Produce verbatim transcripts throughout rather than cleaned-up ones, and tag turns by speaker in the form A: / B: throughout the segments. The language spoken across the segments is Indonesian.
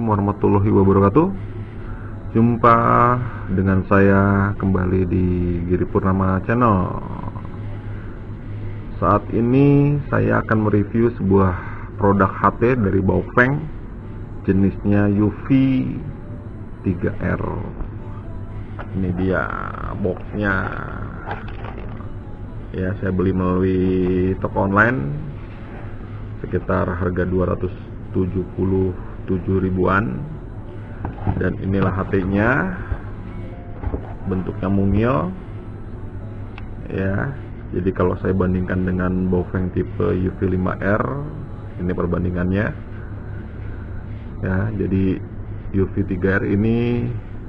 A: Assalamualaikum warahmatullahi wabarakatuh. Jumpa dengan saya kembali di Giri Purnama Channel. Saat ini saya akan mereview sebuah produk H P dari Baofeng, jenisnya U V tiga R. Ini dia boxnya. Ya, saya beli melalui toko online sekitar harga dua ratus tujuh puluh tujuh ribuan, dan inilah H P-nya, bentuknya mungil ya. Jadi kalau saya bandingkan dengan Baofeng tipe U V lima R, ini perbandingannya ya. Jadi U V tiga R ini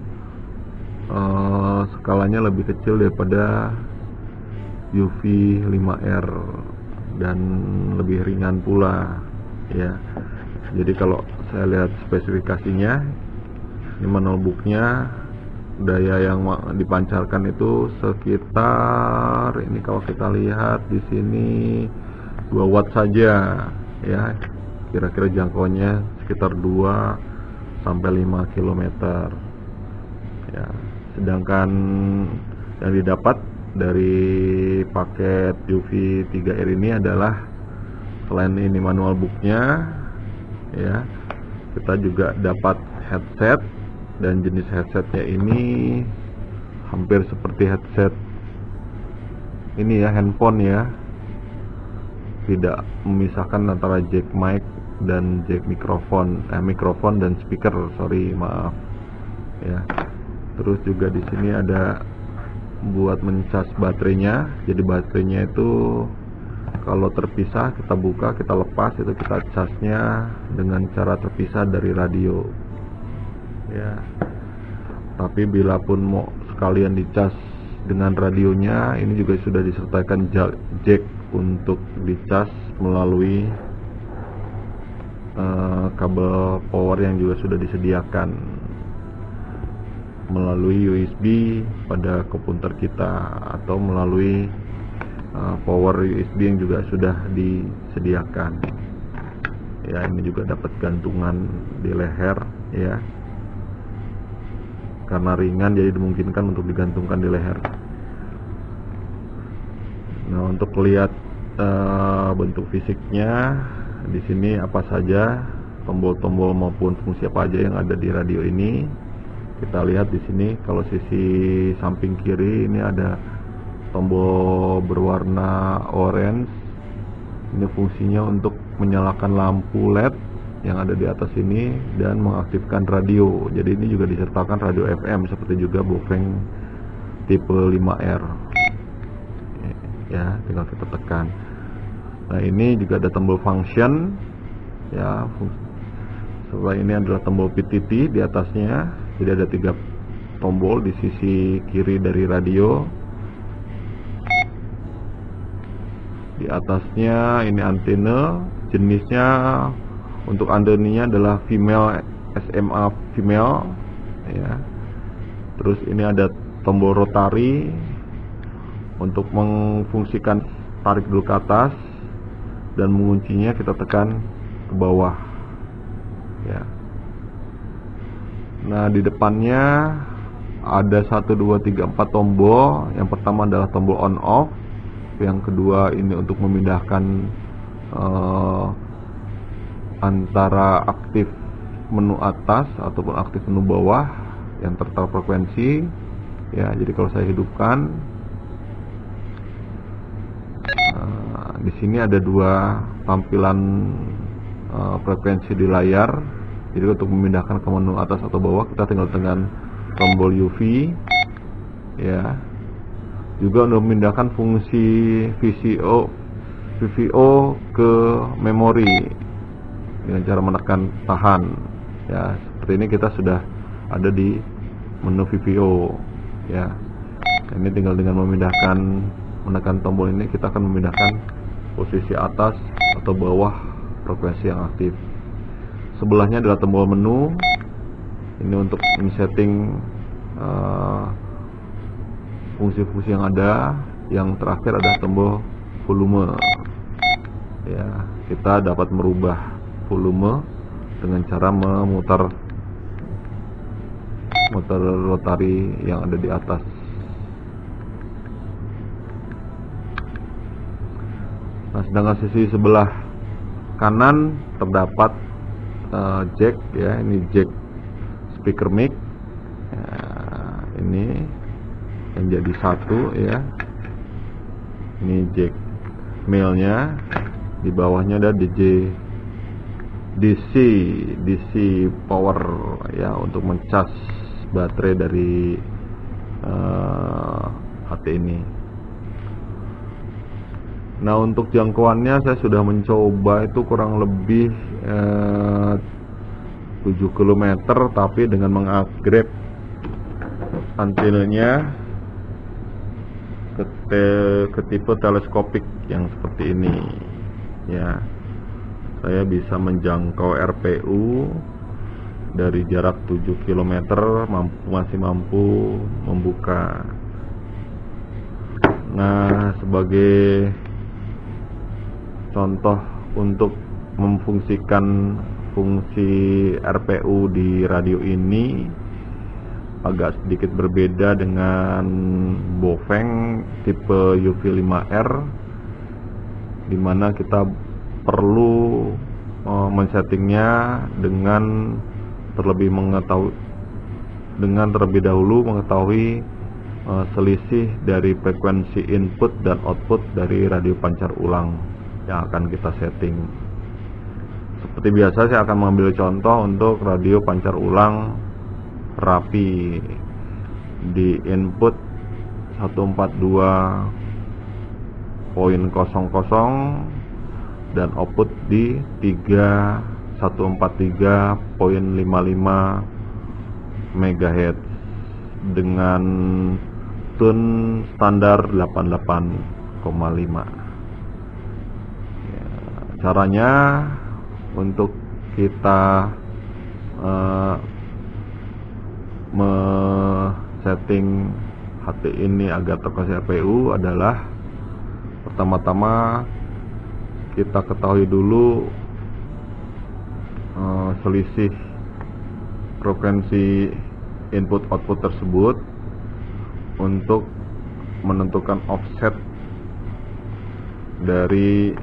A: uh, skalanya lebih kecil daripada U V lima R dan lebih ringan pula ya. Jadi kalau saya lihat spesifikasinya, ini notebooknya daya yang dipancarkan itu sekitar, ini kalau kita lihat di sini dua watt saja ya. Kira-kira jangkauannya sekitar dua sampai lima kilometer ya. Sedangkan yang didapat dari paket U V tiga R ini adalah, selain ini manual booknya ya, kita juga dapat headset, dan jenis headsetnya ini hampir seperti headset ini ya, handphone ya, tidak memisahkan antara jack mic dan jack mikrofon, eh mikrofon dan speaker, sorry maaf ya. Terus juga di sini ada buat mencas baterainya. Jadi baterainya itu kalau terpisah, kita buka, kita lepas, itu kita casnya dengan cara terpisah dari radio ya. Tapi bila pun mau sekalian dicas dengan radionya, ini juga sudah disertakan jack untuk dicas melalui uh, kabel power yang juga sudah disediakan melalui U S B pada komputer kita, atau melalui Uh, power U S B yang juga sudah disediakan ya. Ini juga dapat gantungan di leher ya, karena ringan jadi dimungkinkan untuk digantungkan di leher. Nah, untuk lihat uh, bentuk fisiknya, di sini apa saja tombol-tombol maupun fungsi apa aja yang ada di radio ini, kita lihat di sini. Kalau sisi samping kiri ini ada tombol berwarna orange. Ini fungsinya untuk menyalakan lampu L E D yang ada di atas ini dan mengaktifkan radio. Jadi ini juga disertakan radio F M seperti juga Baofeng tipe lima R ya, tinggal kita tekan. Nah, ini juga ada tombol function ya. Setelah ini adalah tombol P T T di atasnya. Jadi ada tiga tombol di sisi kiri dari radio. Di atasnya ini antena, jenisnya untuk antenanya adalah female, S M A female ya. Terus ini ada tombol rotari untuk mengfungsikan tarik dulu ke atas, dan menguncinya kita tekan ke bawah ya. Nah, di depannya ada satu dua tiga empat tombol. Yang pertama adalah tombol on off. Yang kedua ini untuk memindahkan uh, antara aktif menu atas ataupun aktif menu bawah yang tertera frekuensi ya. Jadi kalau saya hidupkan, uh, di sini ada dua tampilan uh, frekuensi di layar. Jadi untuk memindahkan ke menu atas atau bawah, kita tinggal tekan tombol U V ya. Juga untuk memindahkan fungsi V C O V V O ke memori dengan cara menekan tahan ya. Seperti ini kita sudah ada di menu V V O ya. Ini tinggal dengan memindahkan, menekan tombol ini, kita akan memindahkan posisi atas atau bawah frekuensi yang aktif. Sebelahnya adalah tombol menu. Ini untuk men-setting uh, fungsi-fungsi yang ada. Yang terakhir ada tombol volume ya. Kita dapat merubah volume dengan cara memutar motor rotari yang ada di atas. Nah, sedangkan sisi sebelah kanan terdapat uh, jack ya, ini jack speaker mic ya, ini yang jadi satu ya, ini jack male-nya, di bawahnya ada D J D C D C power ya, untuk mencas baterai dari uh, H T ini. Nah, untuk jangkauannya saya sudah mencoba itu kurang lebih eh, tujuh kilometer, tapi dengan mengupgrade antenanya ke, te, ke tipe teleskopik yang seperti ini ya. Saya bisa menjangkau R P U dari jarak tujuh kilometer, mampu, masih mampu membuka. Nah, sebagai contoh untuk memfungsikan fungsi R P U di radio ini agak sedikit berbeda dengan Baofeng tipe U V lima R, dimana kita perlu uh, men-settingnya dengan terlebih mengetahui dengan terlebih dahulu mengetahui uh, selisih dari frekuensi input dan output dari radio pancar ulang yang akan kita setting. Seperti biasa, saya akan mengambil contoh untuk radio pancar ulang rapi di input seratus empat puluh dua koma nol nol dan output di tiga seratus empat puluh tiga koma lima lima megahertz dengan tune standar delapan puluh delapan koma lima. Caranya untuk kita uh, me-setting H T ini agar terkoneksi R P U adalah pertama-tama kita ketahui dulu uh, selisih frekuensi input output tersebut untuk menentukan offset dari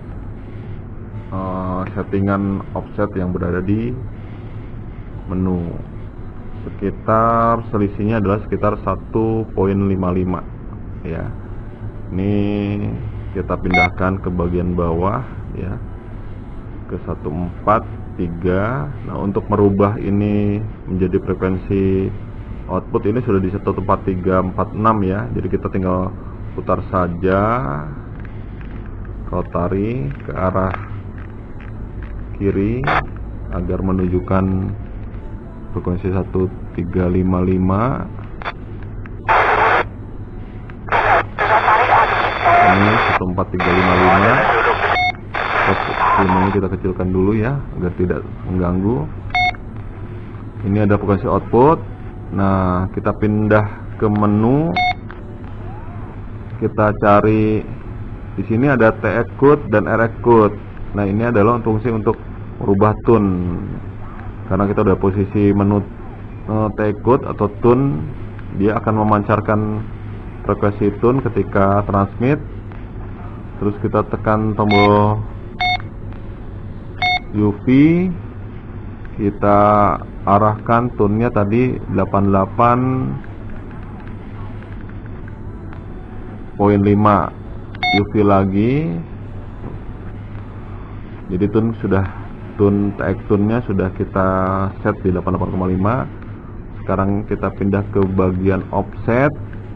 A: Uh, settingan offset yang berada di menu. Sekitar selisihnya adalah sekitar satu koma lima lima ya. Ini kita pindahkan ke bagian bawah ya, ke seratus empat puluh tiga. Nah, untuk merubah ini menjadi frekuensi output ini sudah di seratus empat puluh tiga koma empat enam ya. Jadi kita tinggal putar saja rotari ke arah kiri agar menunjukkan frekuensi seratus tiga puluh lima lima. Ini seratus empat puluh tiga koma lima lima. Volumenya kita kecilkan dulu ya agar tidak mengganggu. Ini ada frekuensi output. Nah, kita pindah ke menu. Kita cari di sini ada T X code dan R X code. Nah, ini adalah fungsi untuk merubah tune. Karena kita udah posisi menu uh, T X code atau tune, dia akan memancarkan frekuensi tune ketika transmit. Terus kita tekan tombol U V, kita arahkan tune-nya tadi delapan puluh delapan koma lima, U V lagi. Jadi tune sudah tune T X tune-nya sudah kita set di delapan puluh delapan koma lima. Sekarang kita pindah ke bagian offset.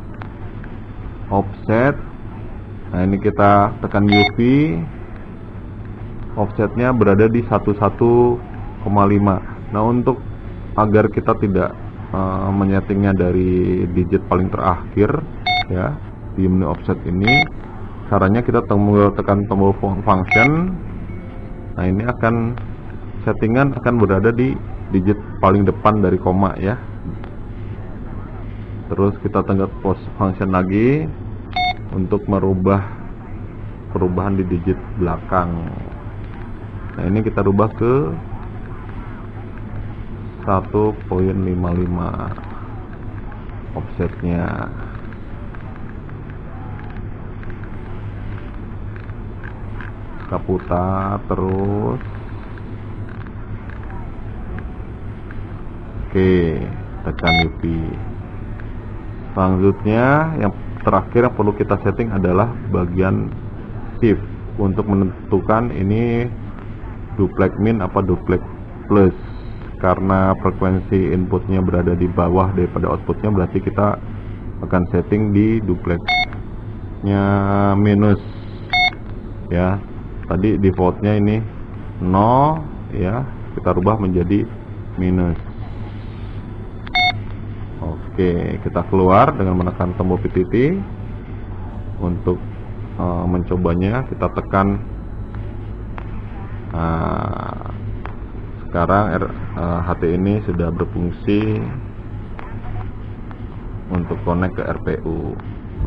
A: Offset. Nah, ini kita tekan U V. Offsetnya berada di seratus satu koma lima. Nah, untuk agar kita tidak uh, menyetingnya dari digit paling terakhir ya di menu offset ini, caranya kita tombol tekan tombol function. Nah, ini akan settingan akan berada di digit paling depan dari koma ya. Terus kita tekan post function lagi untuk merubah perubahan di digit belakang. Nah, ini kita rubah ke satu koma lima lima. offsetnya. Kita putar terus. Oke, tekan U V. Selanjutnya yang terakhir yang perlu kita setting adalah bagian shift untuk menentukan ini duplex min apa duplex plus. Karena frekuensi inputnya berada di bawah daripada outputnya, berarti kita akan setting di duplexnya minus ya. Tadi defaultnya ini nol ya, kita rubah menjadi minus. Oke, kita keluar dengan menekan tombol P T T. Untuk uh, mencobanya kita tekan. Nah, sekarang R, uh, H T ini sudah berfungsi untuk connect ke R P U.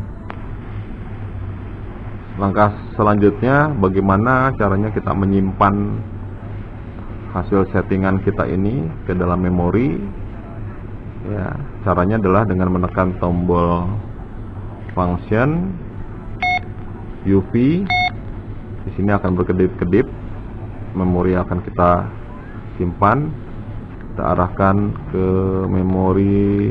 A: Langkah selanjutnya, bagaimana caranya kita menyimpan hasil settingan kita ini ke dalam memori? Ya, caranya adalah dengan menekan tombol function U V. Di sini akan berkedip-kedip, memori akan kita simpan, kita arahkan ke memori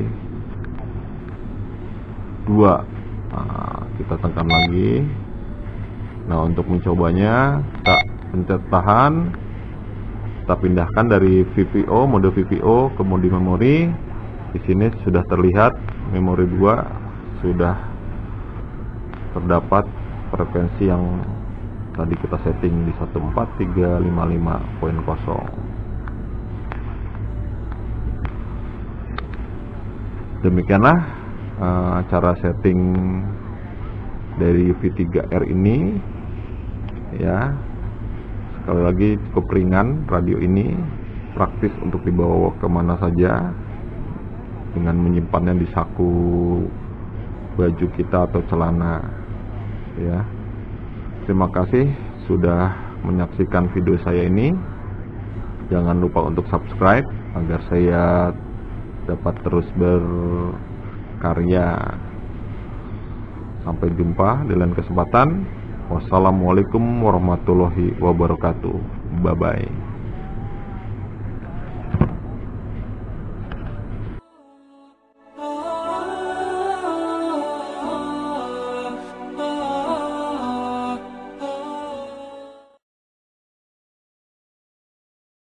A: dua. Nah, kita tekan lagi. Nah, untuk mencobanya kita pencet tahan, kita pindahkan dari V P O, mode V P O ke mode memori. Di sini sudah terlihat memori dua sudah terdapat frekuensi yang tadi kita setting di satu empat tiga lima lima titik nol. Demikianlah uh, cara setting dari V tiga R ini ya. Sekali lagi cukup ringan radio ini, praktis untuk dibawa kemana saja dengan menyimpannya di saku baju kita atau celana ya. Terima kasih sudah menyaksikan video saya ini. Jangan lupa untuk subscribe agar saya dapat terus berkarya. Sampai jumpa di lain kesempatan. Wassalamualaikum warahmatullahi wabarakatuh. Bye bye.